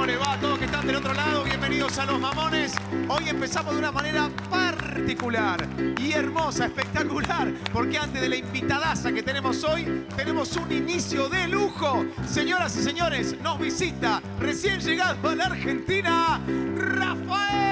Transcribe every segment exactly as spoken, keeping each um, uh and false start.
les va a todos que están del otro lado? Bienvenidos a Los Mamones. Hoy empezamos de una manera particular y hermosa, espectacular, porque antes de la invitadaza que tenemos hoy, tenemos un inicio de lujo. Señoras y señores, nos visita, recién llegado a la Argentina, Rafael.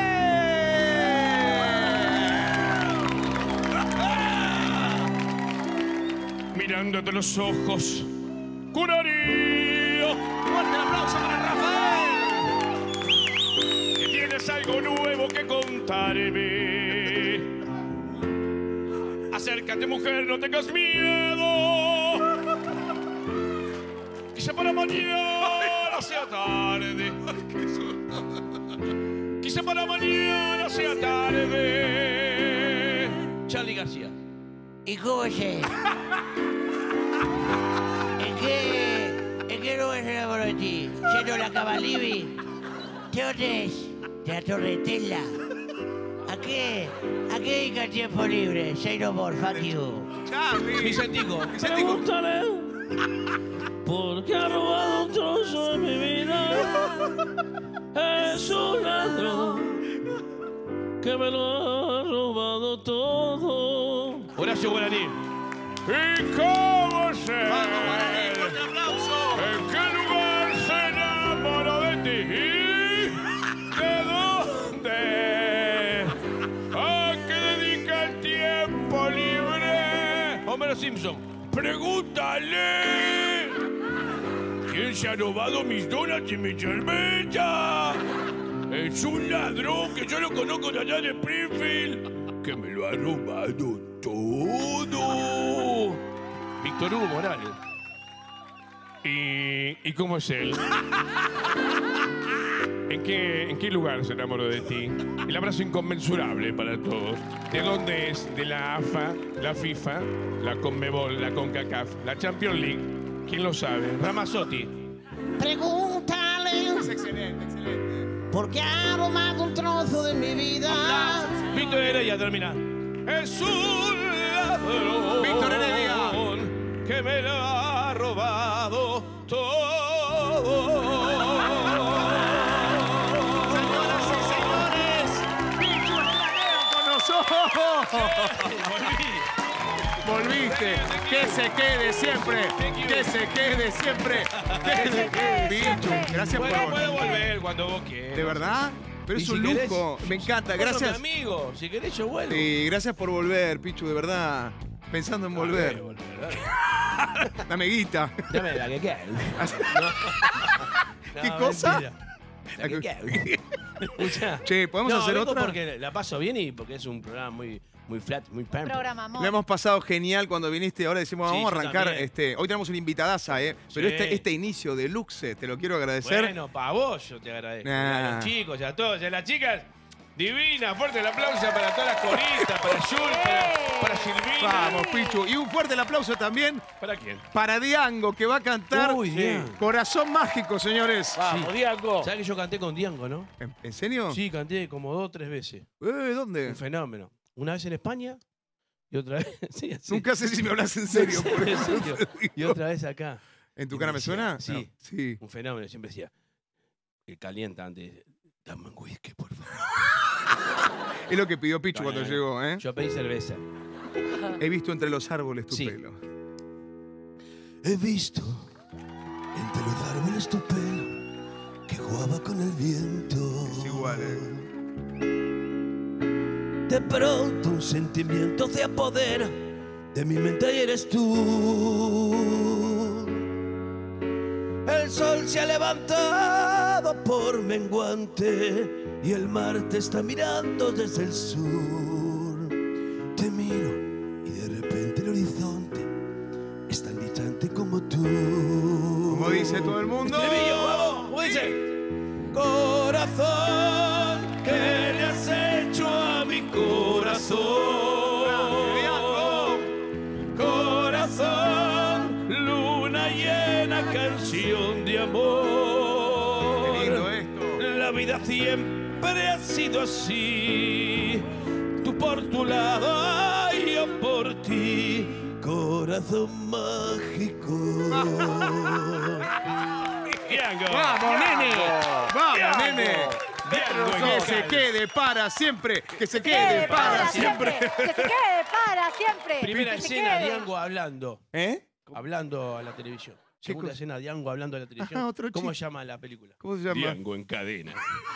Mirándote los ojos, curaría. Fuerte el aplauso para Rafael. Que tienes algo nuevo que contarme. Acércate, mujer, no tengas miedo. Quizá para mañana sea tarde. Quizá para mañana sea tarde. Charly García. ¿Y cómo es él? ¿En qué, en qué lugar se enamoró de ti? ¿Siendo la Cavalibi? ¿Qué hotel? ¿De la Torre Tesla? ¿A qué? ¿A qué dedica el tiempo libre? Say no more, fuck you. Charly. Vicentico. Vicentico. Pregúntale por qué ha robado un trozo de mi vida. Es un ladrón que me lo ha robado todo. Horacio Guaraní. ¿Y cómo se? Vamos, Guaraní, fuerte aplauso. ¿En qué lugar se enamoró de ti? ¿De dónde? ¿A qué dedica el tiempo libre? Homero Simpson. Pregúntale. ¿Quién se ha robado mis donuts y mi cerveza? Es un ladrón que yo lo conozco de allá de Springfield, que me lo ha robado todo. Víctor Hugo Morales. ¿Y, ¿y cómo es él? ¿En qué, ¿En qué lugar se enamoró de ti? El abrazo inconmensurable para todos. ¿De dónde es? ¿De la A F A, la FIFA, la Conmebol, la CONCACAF, la Champions League? ¿Quién lo sabe? Ramazzotti. Pregúntale Es excelente, excelente. por qué ha robado un trozo de mi vida. Víctor Heredia termina. Es un ladrón. Víctor Heredia. Que me lo ha robado todo. Señoras y señores, Pichu Estrada con nosotros. Volviste. Que se quede siempre. Que se quede siempre. Que se quede. Pichu, gracias por Bueno, puedo volver. volver cuando vos quieras. ¿De verdad? Pero Y es si un querés- lujo. Me encanta. Vos sos Gracias. mi amigo. Si querés yo vuelvo. Y gracias por volver, Pichu, de verdad. Pensando en volver. Dale, dale. Dame guita. Dame la que quede. ¿Qué No, cosa? mentira. La que quede. Escuchá. Che, ¿podemos No, hacer vengo otra? porque la paso bien y porque es un programa muy, muy flat, muy pamper. Programa amor. Lo hemos pasado genial cuando viniste. Ahora decimos, Sí, vamos a yo arrancar. también. Este, hoy tenemos una invitadaza, ¿eh? Pero Sí. este, este inicio de Luxe, te lo quiero agradecer. Bueno, para vos yo te agradezco. Nah. A los chicos y a todos. Y a las chicas, divina. Fuerte el aplauso para todas las coristas, para Jules, para, para Silvina. Vamos, Pichu. Y un fuerte el aplauso también ¿Para quién? para Diango, que va a cantar Uy, Diango. Corazón Mágico, señores. Vamos, Diango. ¿Sabes que yo canté con Diango, no? ¿En, en serio? Sí, canté como dos o tres veces. Eh, ¿Dónde? Un fenómeno. Una vez en España y otra vez. Sí, así. Nunca sé si me hablas en serio. por En eso serio. te digo. Y otra vez acá. ¿En tu Y cara me decía, suena? sí. No. Sí. Un fenómeno. Siempre decía, que calienta antes. Dame un whisky, por favor. Es lo que pidió Pichu cuando Bueno, llegó, ¿eh? Yo pedí cerveza. He visto entre los árboles tu Sí. pelo. He visto entre los árboles tu pelo que jugaba con el viento. Es igual, ¿eh? De pronto un sentimiento se apodera de mi mente y eres tú. El sol se ha levantado por menguante y el mar te está mirando desde el sur. Te miro y de repente el horizonte es tan distante como tú. Como dice todo el mundo. Estribillo, vamos, ¿cómo dice? Corazón, ¿qué le has hecho a mi corazón? Corazón, luna llena, canción de amor. Qué lindo esto. La vida siempre ha sido así. Tú por tu lado y yo por ti. Corazón mágico. Diango. ¡Vamos, nene! ¡Vamos! Que se quede para siempre. Que se quede para siempre. Que se quede para siempre. Primera Que se escena, quede. Diango hablando. ¿Eh? Hablando a la televisión. Segunda cosa? escena, Diango hablando a la televisión. Ajá, otro ¿Cómo chiste. se llama la película? ¿Cómo se llama? Diango en cadena.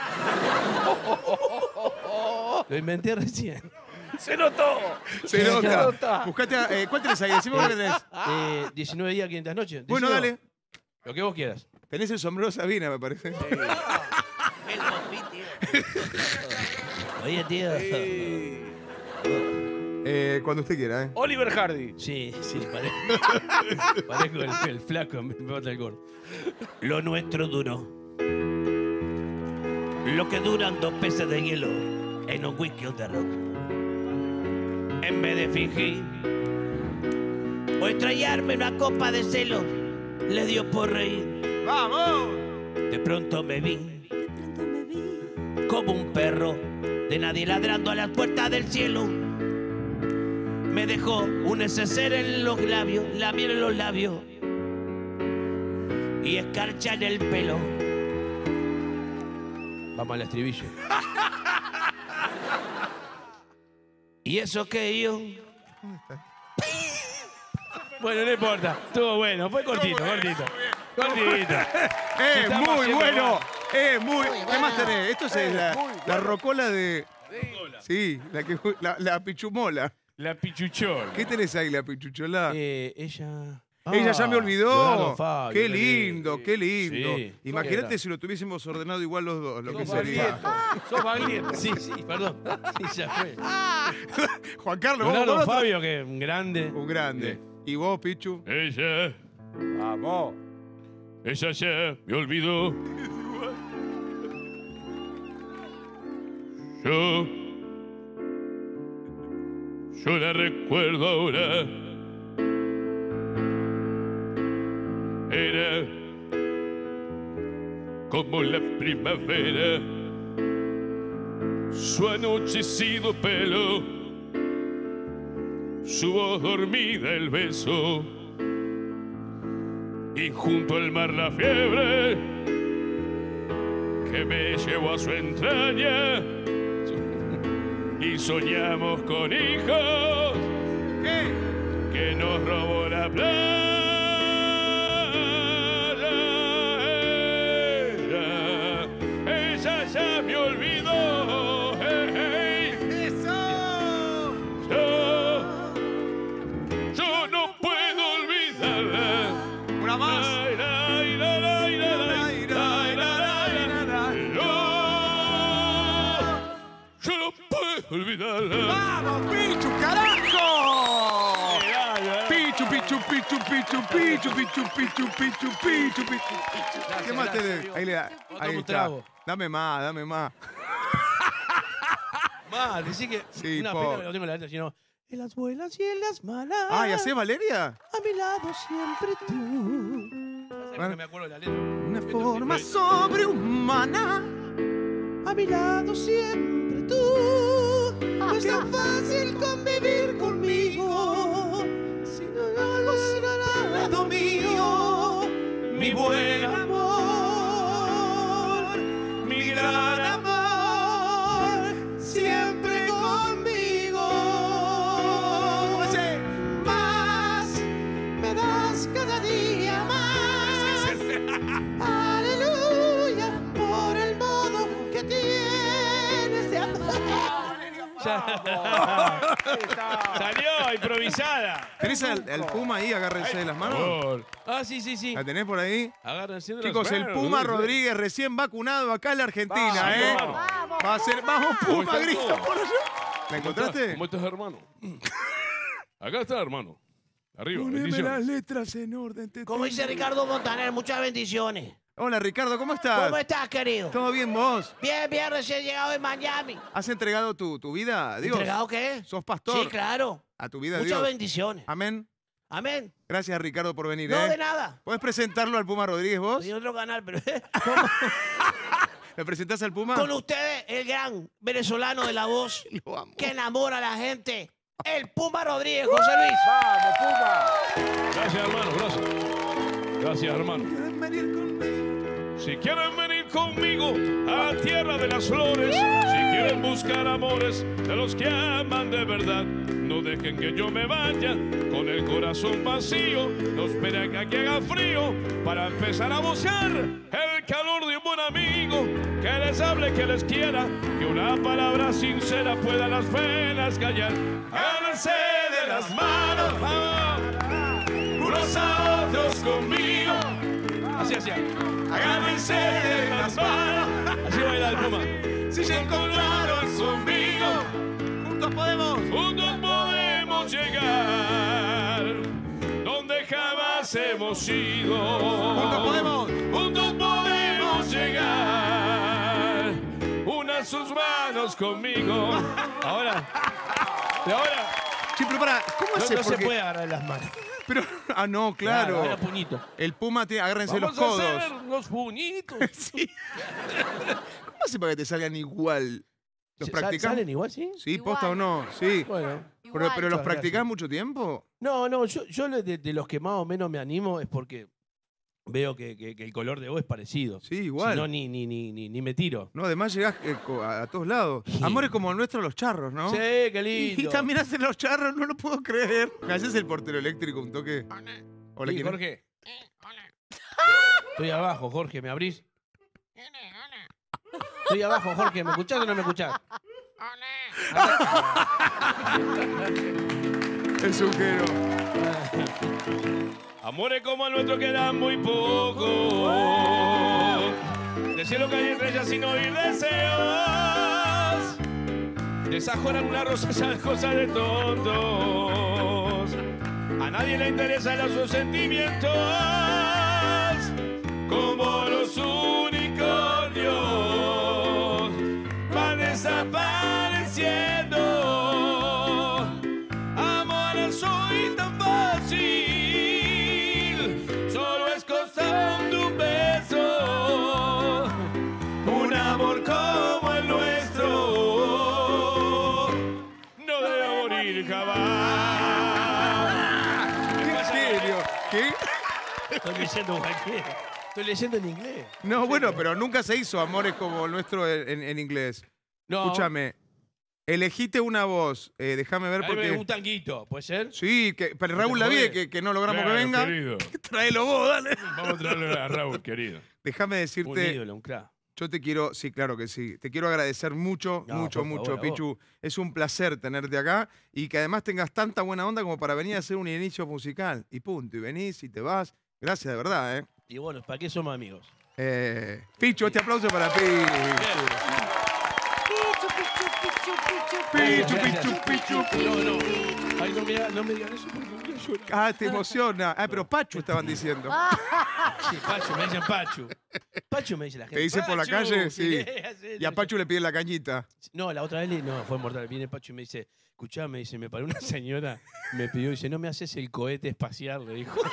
Lo inventé recién. Se nota. Buscate, a- eh, ¿cuál tenés ahí? Decime cuál tenés. Eh, diecinueve días, quinientas noches. Bueno, Decilo. dale. Lo que vos quieras. Tenés el sombrero Sabina, me parece. El bombí, tío. Oye, tío. Eh, cuando usted quiera, ¿eh? Oliver Hardy. Sí, sí, parezco, parezco el, el flaco, me falta el gordo. Lo nuestro duró. Lo que duran dos peces de hielo en un whisky on the rock. En vez de fingir o estrellarme una copa de celo, le dio por reír. ¡Vamos! De pronto me vi como un perro de nadie ladrando a las puertas del cielo. Me dejó un neceser en los labios, la miel en los labios y escarcha en el pelo. Vamos al estribillo. Y eso que yo Bueno, no importa. Estuvo bueno. Fue cortito, cortito. Cortito. ¡Eh, Estamos muy haciendo bueno! mal. ¡Eh, muy! ¿Qué más tenés? Esto es la, la rocola de... Sí, la, que, la, la pichumola. La pichuchón. ¿Qué tenés ahí, la pichuchola? Eh, ella... Ella ya me Ah, olvidó. Leonardo Fabio, Qué lindo, qué lindo. Sí. Imagínate Era. si lo tuviésemos ordenado igual los dos, lo que Sos sería. Sos valiente. Sí, sí, perdón. Sí, ya fue. Juan Carlos, vos, Leonardo vos, Fabio, que un grande. un grande. ¿Y vos, Pichu? Ella, Vamos. ella ya me olvidó. Yo, yo la recuerdo ahora. Era como la primavera, su anochecido pelo, su voz dormida, el beso, y junto al mar la fiebre que me llevó a su entraña, y soñamos con hijos que nos robó la playa. Ella, ella ya me olvidó. Hey, hey. ¡Eso! Yo, yo no puedo olvidarla. Una más. Ay, ay, la, la, la, la, ay, la, la, la, la. Yo, yo no puedo olvidarla. ¡Vamos, Pichu, carajo! Pichu, Pichu, Pichu, Pichu, Pichu, Pichu, Pichu, Pichu, Pichu, Pichu. ¿Qué más tenés? Ahí le da. Otro Ahí está. trago. Dame más, dame más. Más, decí que Sí, una po. pena que no tengo la letra, sino en las buenas y en las malas. Ah, ¿y hacés Valeria? A mi lado siempre tú. Bueno. No me acuerdo de la letra. Una forma sobrehumana. A mi lado siempre tú. No es tan fácil convivir conmigo. Si no hago sin al lado mío, mi buen amor, mi gran amor, siempre conmigo. Más me das cada día más. Aleluya, por el modo que tienes de amar. Salió improvisada. ¿Tenés al, al Puma ahí? Agárrense de las manos. Por- Ah, sí, sí, sí. ¿La tenés por ahí? Agárrense de las Chicos, el manos. Puma Rodríguez recién vacunado acá en la Argentina, Vamos, ¿eh? vamos. Vamos, Va a ser, vamos, Puma, están grita todos? por allá. ¿La encontraste? ¿Cómo estás, hermano? Acá está, hermano. Arriba, Poneme las bendiciones. letras en orden. te- Como dice Ricardo Montaner, muchas bendiciones. Hola, Ricardo, ¿cómo estás? ¿Cómo estás, querido? ¿Todo bien vos? Bien, bien, recién llegado de Miami. ¿Has entregado tu, tu vida a Dios? ¿Entregado qué? ¿Sos pastor? Sí, claro. A tu vida a Muchas Dios. bendiciones. Amén. Amén. Gracias, Ricardo, por venir, No, ¿eh? de nada. ¿Puedes presentarlo al Puma Rodríguez vos? Soy otro canal, pero ¿Me presentás al Puma? con ustedes, el gran venezolano de la voz Lo amo. que enamora a la gente, el Puma Rodríguez, José Luis. Vamos, Puma. Gracias, hermano, gracias. Gracias, hermano. ¿Quieren venir conmigo? Si quieren venir conmigo a la tierra de las flores. Si quieren buscar amores de los que aman de verdad, no dejen que yo me vaya con el corazón vacío. No esperen a que haga frío para empezar a buscar el calor de un buen amigo que les hable, que les quiera, que una palabra sincera pueda las penas callar. Agárrense de las manos, vamos, unos a otros conmigo. Así, así. Agárrense de las manos. Así baila el Puma. Si se encontraron conmigo, Juntos podemos. juntos podemos llegar donde jamás hemos ido. Juntos podemos. Juntos podemos llegar. Unan sus manos conmigo. Ahora. Y ahora. Sí, pero para, ¿cómo No, hace? no se Porque- puede agarrar las manos. Pero, ah, no, claro. Ahora puñito. El Puma, tiene, agárrense Vamos los a codos. hacer los puñitos. Sí. ¿Cómo hace para que te salgan igual? ¿Los ¿Se- practicás? ¿Salen igual, sí? Sí, Igual. posta o no, sí. Bueno. Pero, Igual. pero ¿los Muchas practicás gracias. mucho tiempo? No, no, yo, yo de, de los que más o menos me animo es porque veo que, que- que el color de voz es parecido. Sí, igual. Si no, ni, ni, ni, ni, ni me tiro. No, además llegás eh, co- a, a todos lados. Sí. Amores como el nuestro, los charros, ¿no? Sí, qué lindo. Y también hacen los charros, no lo puedo creer. ¿Me haces el portero eléctrico un toque? Hola, Sí, ¿quién es? Jorge. Estoy abajo, Jorge, ¿me abrís? Estoy abajo, Jorge, ¿me escuchás o no me escuchás? El suquero. Amores como el nuestro quedan muy pocos. De cielo caen estrellas sin oír deseos. Desajoran una rosa, esa es cosa de tontos. A nadie le interesan los sus sentimientos. Como los unicornios van desapareciendo. Amor, soy tan fácil. Solo es cosa de un beso. Un amor como el nuestro no debe morir jamás. ¿En serio? ¿Qué? Estoy leyendo cualquiera. Estoy leyendo en inglés. No, bueno, pero nunca se hizo amores como el nuestro en, en inglés. No. Escúchame, elegiste una voz. Eh, déjame ver A por ver, qué. un tanguito, ¿puede ser? Sí, que, pero Raúl te Lavie, jodés. que, que no logramos Claro, que venga. querido. Tráelo vos, dale. Vamos a traerle a Raúl, querido. Déjame Un decirte, ídolo, un crack. yo te quiero, sí, claro que sí. Te quiero agradecer mucho, No, mucho, por mucho, favor, a vos. Pichu. Es un placer tenerte acá y que además tengas tanta buena onda como para venir a hacer un inicio musical. Y punto. Y venís y te vas. Gracias de verdad, ¿eh? Y bueno, ¿para qué somos amigos? eh Pichu, este aplauso para Pichu. Pichu, pichu, pichu, Pichu, pichu, pichu. No, no. Ay, no me, diga- no me digan eso porque voy a llorar. Ah, te emociona. Ah, pero Pachu estaban diciendo. Sí, Pachu, me dicen Pachu. Pachu me dice la gente. ¿Te dicen por la Pachu, calle? Sí. así, Y a Pachu le piden la cañita. No, la otra vez le- no, fue mortal. Viene Pachu y me dice, escuchá, me dice, me paró una señora, me pidió, dice, no me haces el cohete espacial, le dijo.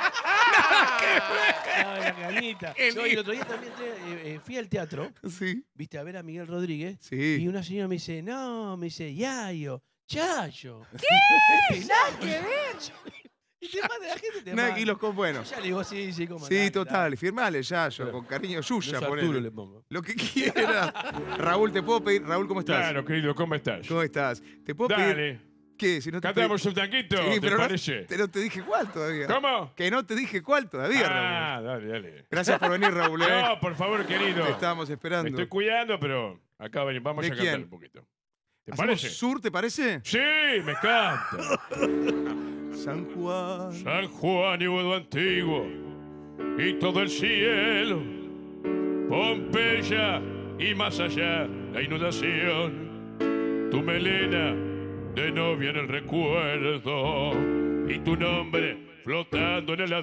No, la cañita. No, y el otro día también eh, eh, fui al teatro, Sí. viste, a ver a Miguel Rodríguez. Sí. Y una señora me dice, no, me dice, Yayo, Chayo. ¿Qué? Nada que ver. Y te manda la gente, te Nada, manda. y los con bueno. Ya le digo, sí, sí, como Sí, total. Firmale ya, yo, Claro. con cariño Yo Yuya, Arturo ponele. le pongo. Lo que quiera. Raúl, ¿te puedo pedir? Raúl, ¿cómo estás? Claro, querido, ¿cómo estás? ¿Cómo estás? ¿Te puedo pedir? Dale. ¿Qué? Si no te ¿Cantamos pedí- un tanquito? Sí, ¿Te pero no, parece? te, no te dije cuál todavía. ¿Cómo? Que no te dije cuál todavía, Raúl. Ah, dale, dale. Gracias por venir, Raúl. ¿eh? No, por favor, querido. Te estábamos Me esperando. estoy cuidando, pero acá ven- vamos ¿De a cantar quién? un poquito. ¿Te ¿Hacemos parece? sur, te parece? Sí, me encanta. San Juan. San Juan y Bodo Antiguo y todo el cielo, Pompeya y más allá la inundación, tu melena de novia en el recuerdo y tu nombre flotando en el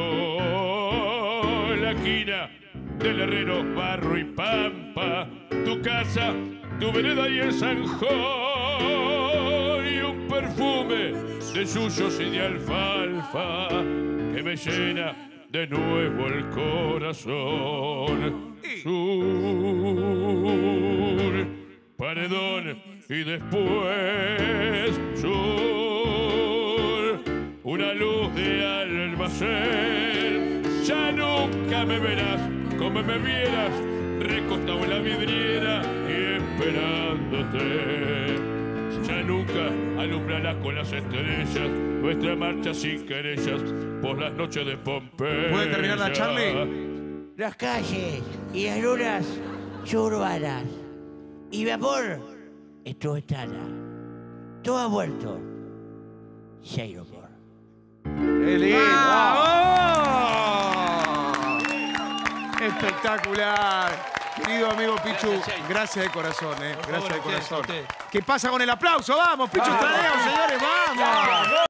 adiós, la quina del herrero, barro y pampa, tu casa, tu vereda y el zanjón y un perfume de yuyos y de alfalfa que me llena de nuevo el corazón. Sur, paredón y después sur, una luz de almacén. Ya nunca me verás como me vieras acostado en la vidriera y esperándote. Ya nunca alumbrarás con las estrellas nuestra marcha sin querellas por las noches de Pompeya. ¿Puede terminar la Charlie? Las calles y las lunas son urbanas. Y mi amor es tu ventana. Todo ha muerto. Ya hay no more. ¡Qué lindo! Espectacular. Querido amigo Pichu, gracias de corazón, eh. Gracias de corazón. ¿Qué pasa con el aplauso? ¡Vamos, Pichu Estradeo, señores! ¡Vamos!